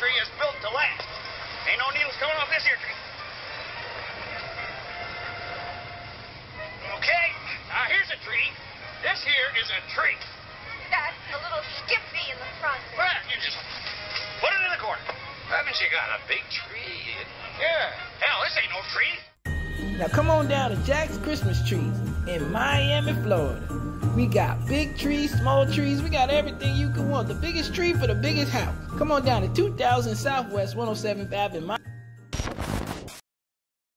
tree is built to last. Ain't no needles coming off this here tree. Okay, now here's a tree. This here is a tree. That's a little skimpy in the front there. Well, you just put it in the corner. Haven't you got a big tree? Yeah. Hell, this ain't no tree. Now come on down to Jack's Christmas Trees in Miami, Florida. We got big trees, small trees, we got everything you can want. The biggest tree for the biggest house. Come on down to 2000 Southwest 107th Avenue.